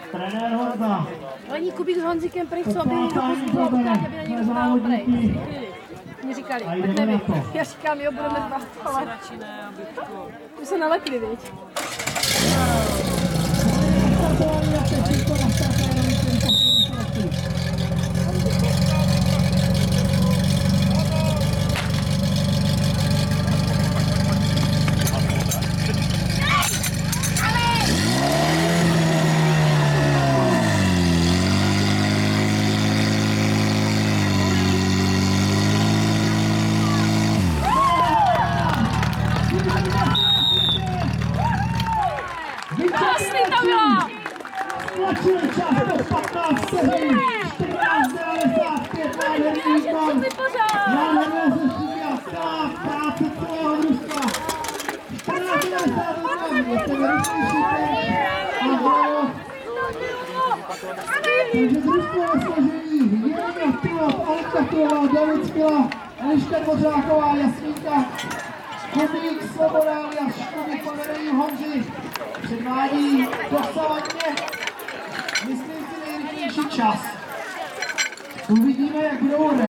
Trenér Horda. Lení Kubík s Honzikem pryč, co aby bylo pokáď, aby na něj dostal pryč. Mě říkali, tak nevím. Já říkám, jo, budeme dva, ale už se nalepili, viď? Krásný to bylo! Tlačili čas do 15 vteřin, 14:95 nádherný výkon. Nádherné řešení a celá práce celého družstva. 14:91, ještě vyrychlejší teď a hledo. Takže družstvo ve složení Jirka Pilot, Alka Tulová, David Skila, Eliška Dvořáková, Jasmínka Kubík, Svoboda, Eliáš Kubík po vedení Honzy předvádí dosavadně, myslím si, nejrychlejší čas. Uvidíme, jak budou